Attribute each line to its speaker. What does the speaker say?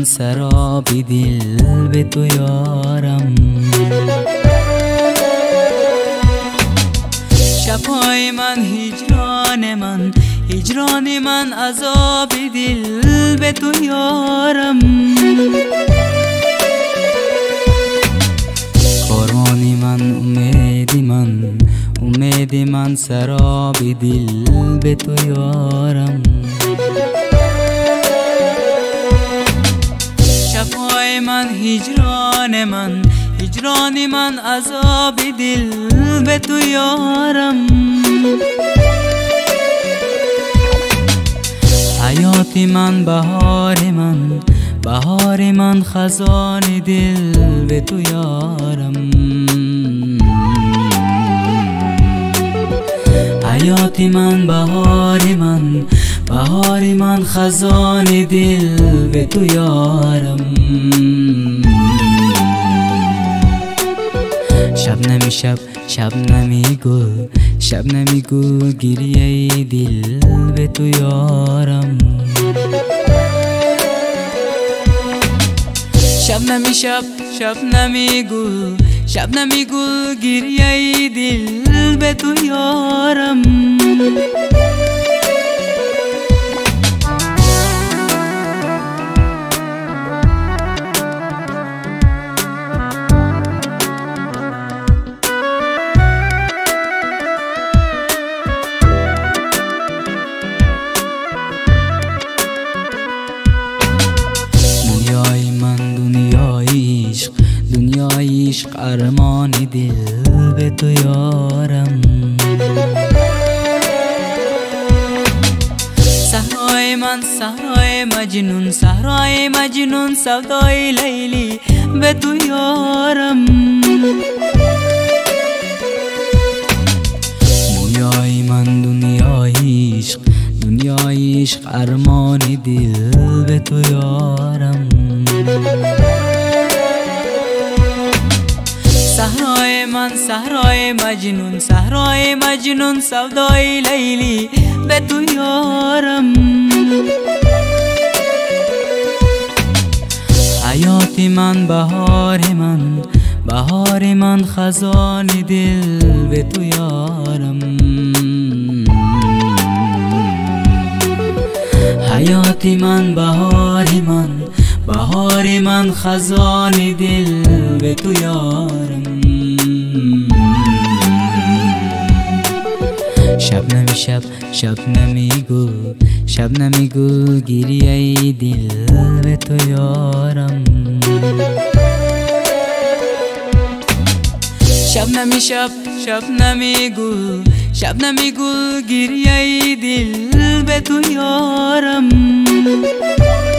Speaker 1: سرابی دل به تو یارم. شبهای من هجران من، هجران من عذاب دل به تو یارم. کاروانی من امیدی من، امیدی من سراب دل به تو یارم. شبهای من هجران من، هجران من عذاب دل به تو یارم. حیات من بهار من، بهار من خزان دل به تو یارم. حیات من بهار من، بهار من خزان دل به تو یارم. شبنمی شب، شبنمی گل، شبنمی گل گریه دل به تو یارم. شبنمی شب، شبنمی گل، شبنمی گل گریه دل به تو یارم. دنیای من دنیای عشق، دنیای عشق ارمان دل به تو یارم. صحرای من صحرای مجنون، صحرای مجنون سودای لیلی به تو یارم. دنیای من دنیای عشق، دنیای عشق ارمان دل به تو یارم. صحرای من صحرای مجنون، صحرای مجنون سودای لیلی به تو یارم. حیات من بهار من، بهار من خزان دل به تو یارم. حیات من بهار من، بهار من خزان دل به تو یارم. شبنمی شب، شبنمی گل، شبنمی گل گریه دل به تو یارم. شبنمی شب، شبنمی گل، شبنمی گل گریه دل به تو یارم.